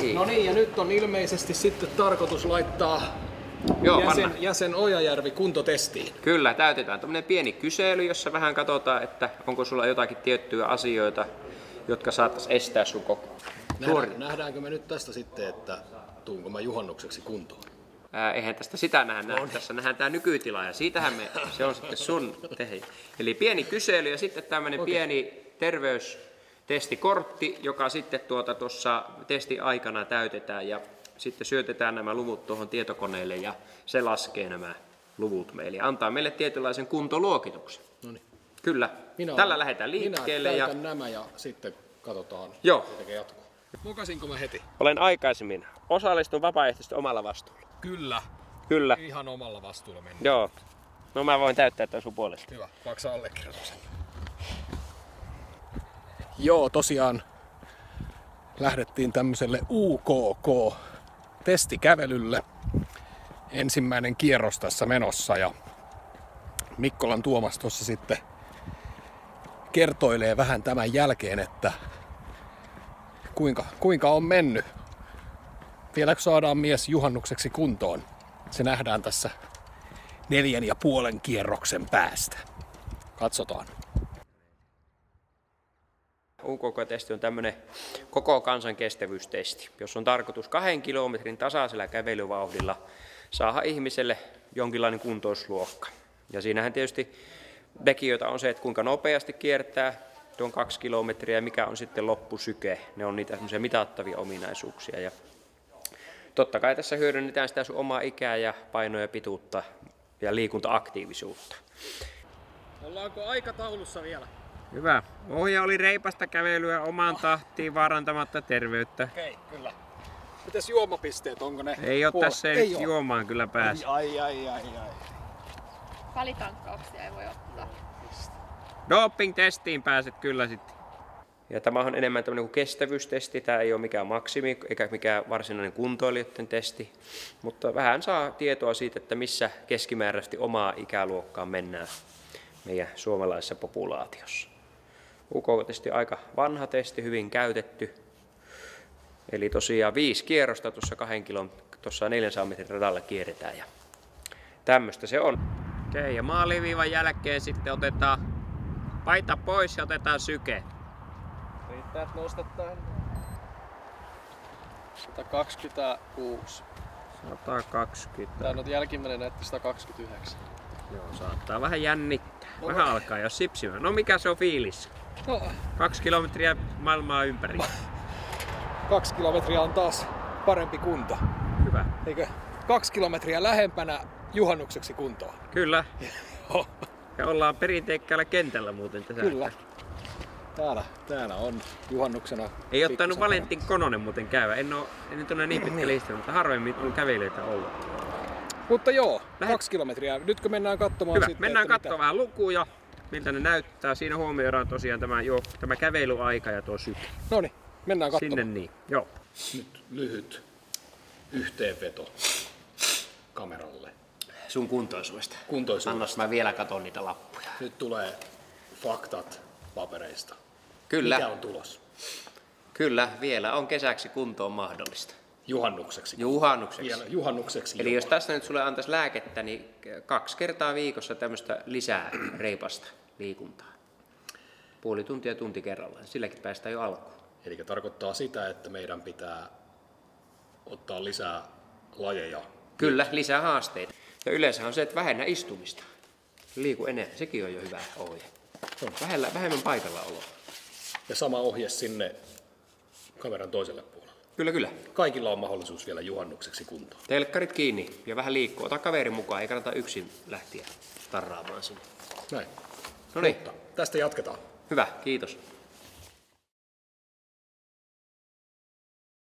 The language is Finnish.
Niin. No niin, ja nyt on ilmeisesti sitten tarkoitus laittaa jäsen Ojajärvi kuntotestiin. Kyllä, täytetään tämmöinen pieni kysely, jossa vähän katsotaan, että onko sulla jotakin tiettyjä asioita, jotka saattaisi estää sun koko Nähdäänkö me nyt tästä sitten, että tuunko mä juhannukseksi kuntoon? Eihän tästä sitä nähdä. Tässä nähdään tämä nykytila ja siitähän se on sitten sun tehi. Eli pieni kysely ja sitten tämmöinen pieni terveystestikortti, joka sitten tuossa testin aikana täytetään ja sitten syötetään nämä luvut tuohon tietokoneelle ja se laskee nämä luvut meille. Antaa meille tietynlaisen kuntoluokituksen. Noniin. Kyllä. Tällä lähdetään liikkeelle. Minä täytän nämä ja sitten katsotaan, miten jatkuu. Mokasinko mä heti? Olen aikaisemmin osallistunut vapaaehtoisesti omalla vastuulla. Kyllä. Ihan omalla vastuulla mennään. Joo. No mä voin täyttää tämän sun puolesta. Hyvä. 2 allekirjoituksen. Joo, tosiaan lähdettiin tämmöiselle UKK-testikävelylle. Ensimmäinen kierros tässä menossa ja Mikkolan Tuomas tuossa sitten kertoilee vähän tämän jälkeen, että kuinka on mennyt. Vieläkö saadaan mies juhannukseksi kuntoon? Se nähdään tässä 4,5 kierroksen päästä. Katsotaan. UKK-testi on tämmöinen koko kansan kestävyystesti, jos on tarkoitus 2 kilometrin tasaisella kävelyvauhdilla saada ihmiselle jonkinlainen kuntoisluokka. Ja siinähän tietysti tekijöitä on se, että kuinka nopeasti kiertää tuon 2 kilometriä ja mikä on sitten loppusyke. Ne on niitä semmoisia mitattavia ominaisuuksia. Ja totta kai tässä hyödynnetään sitä sun omaa ikää ja painoa ja pituutta ja liikunta-aktiivisuutta. Ollaanko aikataulussa vielä? Hyvä. Ohja oli reipasta kävelyä omaan tahtiin vaarantamatta terveyttä. Okei, kyllä. Mites juomapisteet, onko ne? Ei ole tässä ei juomaan kyllä pääse. Ai. Välitankkauksia ei voi ottaa. Doping-testiin pääset kyllä sitten. Ja tämä on enemmän tämmöinen kuin kestävyystesti. Tämä ei ole mikään maksimi eikä mikään varsinainen kuntoilijoiden testi. Mutta vähän saa tietoa siitä, että missä keskimääräisesti omaa ikäluokkaan mennään meidän suomalaisessa populaatiossa. UKK-testi on aika vanha testi, hyvin käytetty. Eli tosiaan 5 kierrosta tuossa 400 metrin radalla kierretään. Ja tämmöistä se on. Okei, ja maaliviivan jälkeen sitten otetaan paita pois ja otetaan syke. Riittää, että nostetaan 126. 120. Tää on jälkimmäinen näytti 129. Joo, saattaa vähän jännittää. Vähän alkaa jo sipsimään. No mikä se on fiilis? 2 kilometriä maailmaa ympäri. 2 kilometriä on taas parempi kunto. Hyvä. Eikö? 2 kilometriä lähempänä juhannukseksi kuntoon. Kyllä. Ja ollaan perinteikkäällä kentällä muuten tässä. Kyllä. Täällä on juhannuksena. Ei ottanut Valentin Kononen muuten käydä. En nyt ole niin pitkä lista, mutta harvemmin on kävelijöitä ollut. Mutta joo, 2 kilometriä. Nytkö mennään katsomaan Hyvä. sitten? Mennään katsomaan vähän lukuja, miltä ne näyttää. Siinä huomioidaan tosiaan tämä kävelyaika ja tuo syke. Noniin, mennään katsomaan. Sinne niin, joo. Nyt lyhyt yhteenveto kameralle. Sun kuntoisuudesta. Annas mä vielä katon niitä lappuja. Nyt tulee faktat papereista. Kyllä. Mikä on tulos? Kyllä, vielä on kesäksi kuntoon mahdollista. Juhannukseksi. Juhannukseksi. Vielä juhannukseksi. Eli jos tässä nyt sulle antaisi lääkettä, niin 2 kertaa viikossa tämmöistä lisää reipasta liikuntaa. Puoli tuntia tunti kerrallaan. Silläkin päästään jo alkuun. Eli tarkoittaa sitä, että meidän pitää ottaa lisää lajeja. Kyllä, lisää haasteita. Ja yleensä on se, että vähennä istumista. Liiku enemmän. Sekin on jo hyvä ohje. Vähemmän paikalla oloa. Ja sama ohje sinne kameran toiselle puolelle. Kyllä. Kaikilla on mahdollisuus vielä juhannukseksi kuntoon. Telkkarit kiinni ja vähän liikkuu. Ota kaverin mukaan, ei kannata yksin lähteä tarraamaan sinne. Näin. No niin. Tästä jatketaan. Hyvä, kiitos.